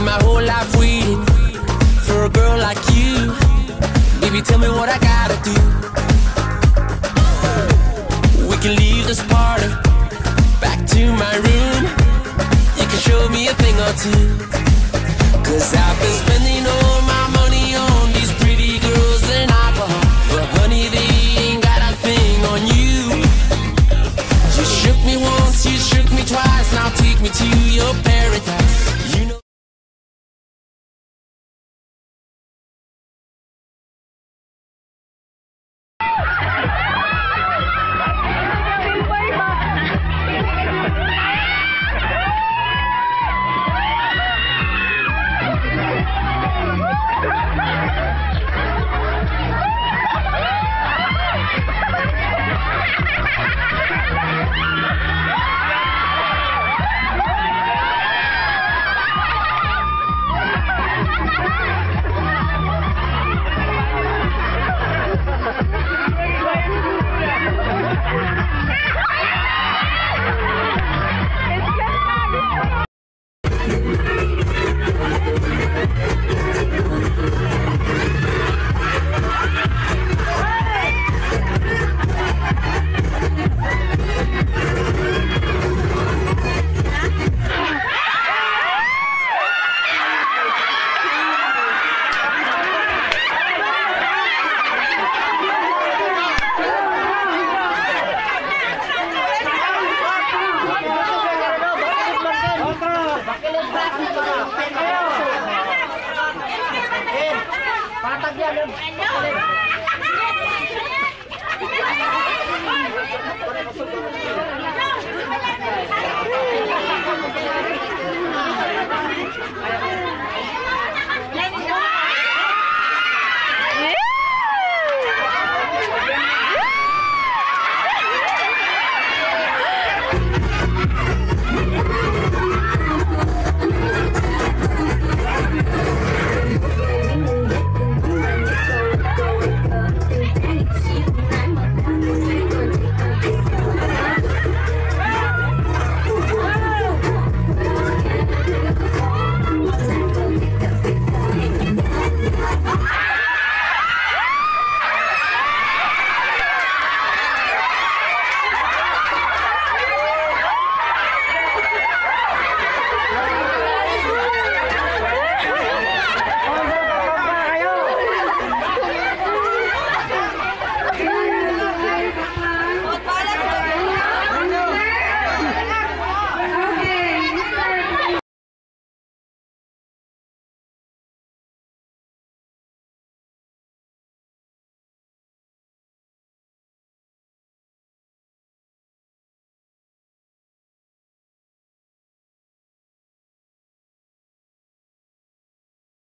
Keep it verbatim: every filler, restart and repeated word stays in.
my whole life waiting for a girl like you. Baby, tell me what I gotta do. We can leave this party, back to my room. You can show me a thing or two. Cause I've been spending all my money on these pretty girls and alcohol, but honey, they ain't got a thing on you. You shook me once, you shook me twice, now take me to your paradise. You know patag yan.